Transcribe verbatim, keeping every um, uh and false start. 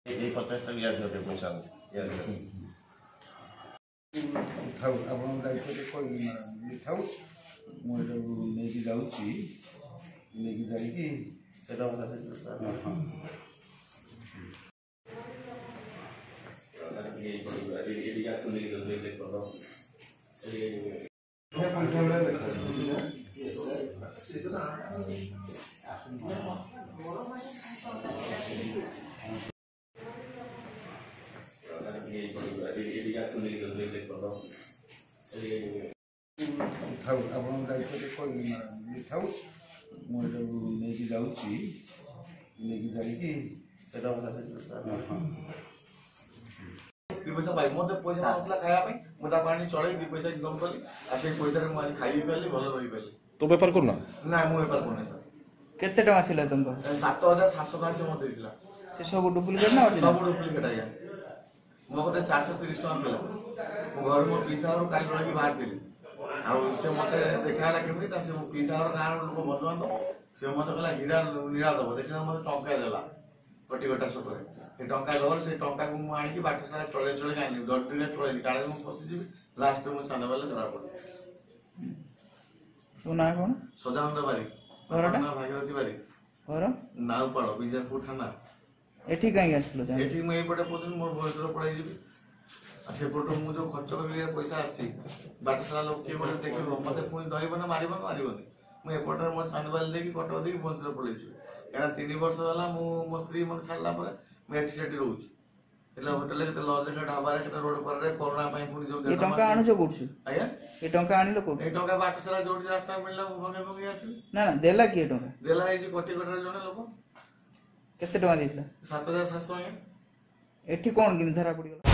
ये पचास तक या जो पैसा या थाउ आपण दायित्व कोई ये थाउ मो लेकी जाउची लेकी जाईकी सेटा वाला हां ये ये ये या तो लेके ले ले करो ये मैं पंचायत में देखा ये सीधा ये या तो लेके ले ले करो ये थाउ आपण दायित्व कोई ये थाउ मो लेकी जाउची लेकी जाईकी सेटा वाला हां दु पैसा भाई मते पैसा नथला खाया पे मुदा पानी चढ़े दु पैसा इनकम कली आ से पैसा रे मारी खाई पेली भलो रही पेली तो व्यापार करना ना मु व्यापार करने सर केते टका छिला तुमको सात हजार सात सौ से मते दिला से सब डुप्लीकेट ना सब डुप्लीकेट आया मो कते चार सौ तीस टका पेला मो घर मो पैसा और काल रही बाहर दिली आ से मते देखाला के ता से पैसा और गार लोग बदन से मते कहला हीरा नीरा दबो देखला मते टंका देला कोटी गोटा सतरे ए टंका दर से टंका को मु आनी की बाट सारा चले चले गानी दडडीले चले काळे मु फसी जीबी लास्ट मु चांदा वाले धरा पड़े तो ना कोन सदानंद बारी घरटा ना भागीरथी बारी घर नाउपाड़ बिजारपुर थाना एठी काई आछलो जा एठी मु एपटे पोदिन मोर बयसर पड़ाई जीबी आ से फोटो मु जो खर्च करले पैसा आसी बाट सारा लोग के बोले देखिबो मते पुनी धरिबो ना मारिबो ना मारिबोनी मु एपटे मोर चांदवाल देकी कटो देकी बंसर पड़ाई छी काना तीन वर्ष होला मु मो स्त्री मन छाडला पर मेट सेट रहउछ एला होटल के लॉज के ढाबा के रोड पर रे कोरोना पई पुनी जो ये टंका आनु छ कोठछु आया ये टंका आनिलो को ए टंका बाट सारा जोडी रास्ता मिलला भंगे भंगे आसी ना ना देला की टंका देला है जी कोटी कोटी जने लोक केते टका दिसला सात हजार सात सौ एठी कोन किम धरा पड़ी